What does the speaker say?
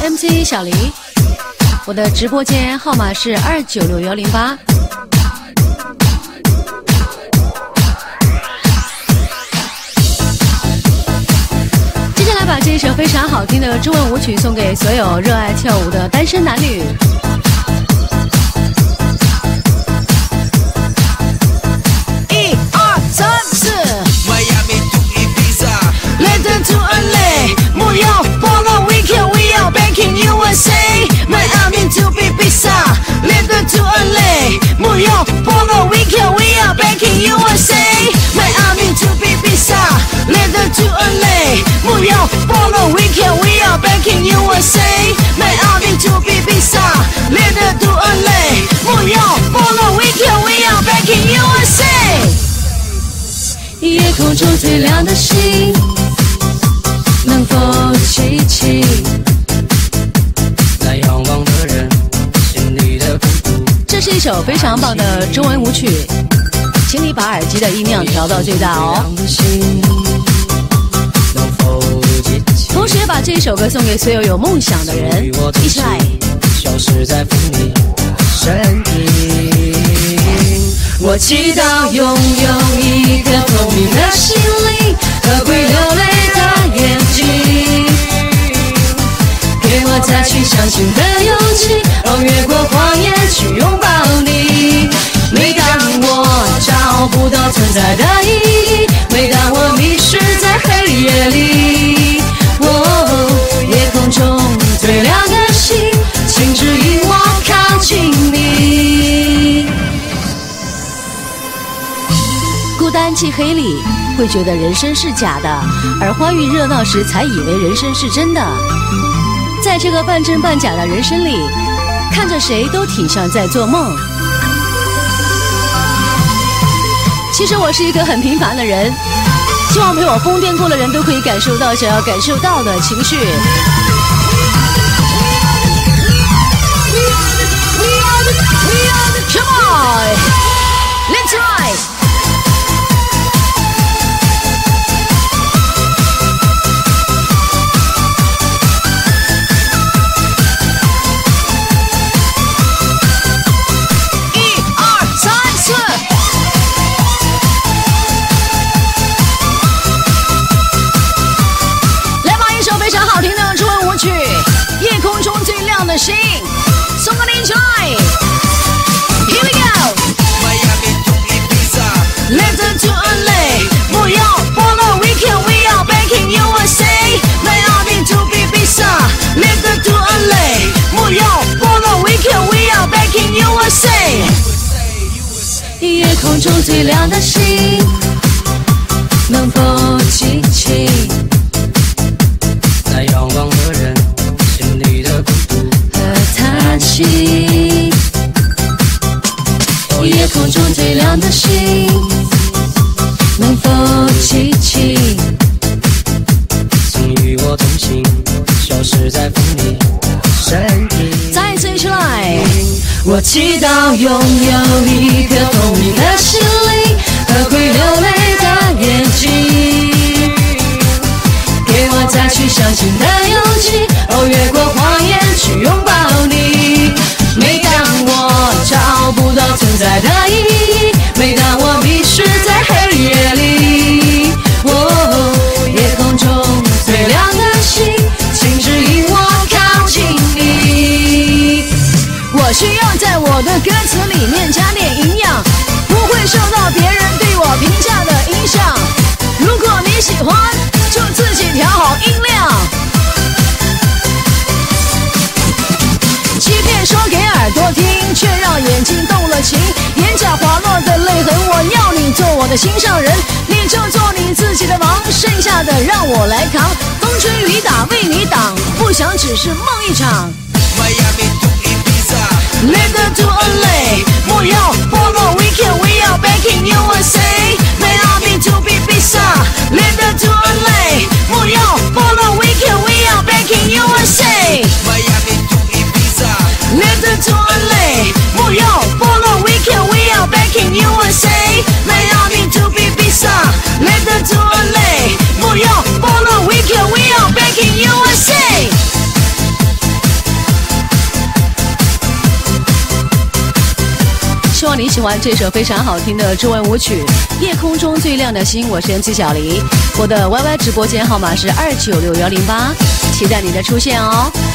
MC 小黎，我的直播间号码是296108。接下来把这一首非常好听的中文舞曲送给所有热爱跳舞的单身男女。 Miami to Ibiza, London to LA, New York, Puerto Rico, we are back in USA. Miami to Ibiza, London to LA, New York, Puerto Rico, we are back in USA. Miami to Ibiza, London to LA, New York, Puerto Rico, we are back in USA. 夜空中最亮的星，能否记起？ 仰望的人心里的孤独。 这是一首非常棒的中文舞曲，请你把耳机的音量调到最大哦。同时也把这一首歌送给所有有梦想的人，一起来。 消失在风里身影，我祈祷拥有一颗透明的心灵和会流泪的眼睛，给我再去相信的勇气，越过谎言去拥抱你。每当我找不到存在的意义，每当我迷失在黑夜里，夜空中最亮的星，请指引我靠近你。 孤单即黑里，会觉得人生是假的，而欢愉热闹时才以为人生是真的。在这个半真半假的人生里，看着谁都挺像在做梦。其实我是一个很平凡的人，希望陪我疯癫过的人都可以感受到想要感受到的情绪。Come on, let's ride.心，送给你 joy。 Here we go. Miami to Ibiza, London to LA, New York, Puerto Rico, we are back in USA. Miami to Ibiza, London to LA, New York, Puerto Rico, we are back in USA. 夜空中最亮的星，能否记起？ 在仰望的人心里的孤独。 夜空中最亮的星，能否记起？ 曾与我同行，消失在风里身影。 再一次一起来！ 我祈祷拥有一颗透明的心灵和会流泪的眼睛，给我再去相信的勇气，越过谎言去拥抱你。每当我找不到存在的意义，每当我迷失在黑夜里，夜空中最亮的星，请指引我靠近你。 我需要在我的歌词里面加点营养，不会受到别人对我评价的影响。如果你喜欢，就自己调好音量。欺骗说给耳朵听，却让眼睛动了情。眼角滑落的泪痕，我要你做我的心上人，你就做你自己的王，剩下的让我来扛。风吹雨打为你挡，不想只是梦一场。 Miami to Ibiza, London to LA, New York, Puerto Rico, we are back in USA. Miami to Ibiza, London to LA, New York, Puerto Rico, we are back in USA. Miami to Ibiza, London to LA, New York, Puerto Rico, we are back in USA. Miami to Ibiza, London to LA, New York, Puerto Rico, we are back in USA. 望你喜欢这首非常好听的中文舞曲《夜空中最亮的星》。我是MC小黎，我的 YY 直播间号码是296108，期待你的出现哦。